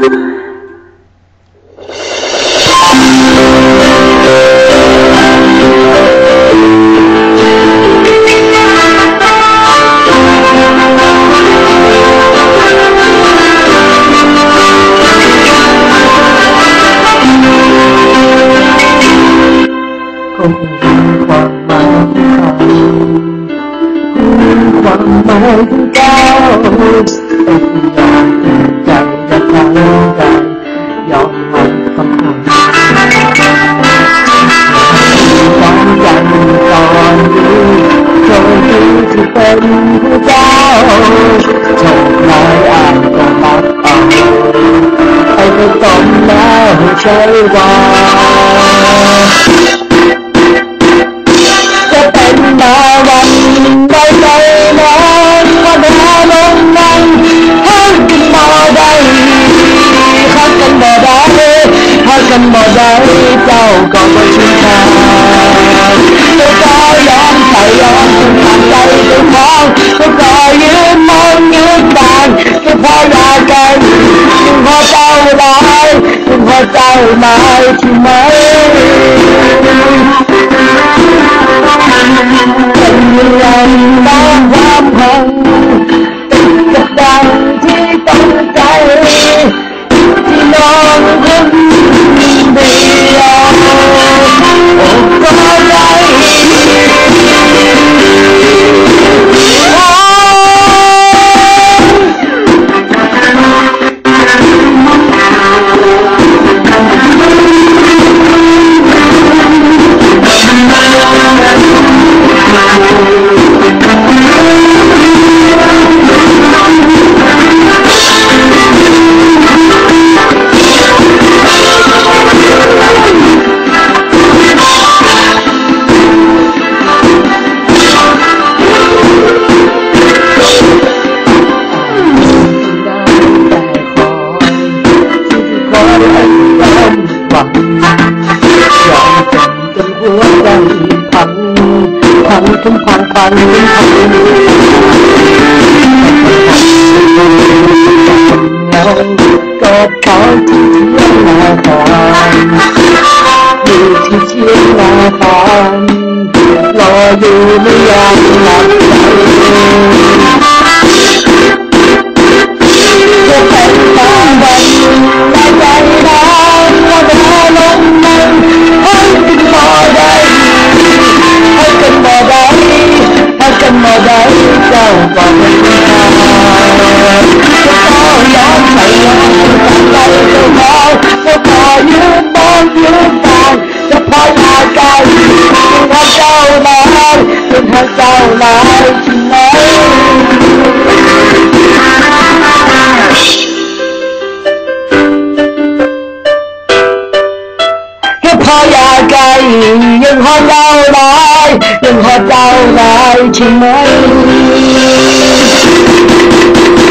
ความหมายของเจ้าเป็นยอมใจและทางใจยอมมันคำพูดความใจตอนนี้โชคดีที่เป็นผู้เจ้าโชคร้ายอ่านก็รับเอาไปก็ต้องแล้วใช่ว่าจะเป็นมาวันใดใดนั้นวันหาลงนั่งหักกันบ่ได้หักกันบ่ได้หักกันบ่ได้เจ้าก็บ่ชินทางก็ก็ยอมใส่ยอมถึงทางใจถึงมองก็ยืนมองยืนตางก็พออยากกันจึงพอเจ้าร้ายจึงพอเจ้าหมายที่ไหมเป็นเรื่องบ้างความพังเป็นกับดังที่ต้องใจที่น้องคนเดียวโอ้ก็ได้ทุกพังพังก็ขอที่เที่ยงนาคอนอยู่ที่เที่ยงนาคอนรออยู่ไม่อยากหลับใจจะเป็นบางวันและใจร้อนว่าจะลงมันให้กันบ่ได้ให้กันบ่ได้ให้กันบ่ได้เจ้าก็ไม่มีทางจะขอยอมใส่ยอมตั้งใจจะมองจะขอยืนมองยืนตางจะพออยากกันจึงให้เจ้าหลายจึงให้เจ้าหลายที่ไหนพออยากไกลยังพอเจ้าหลายยังพอเจ้าหลายใช่ไหม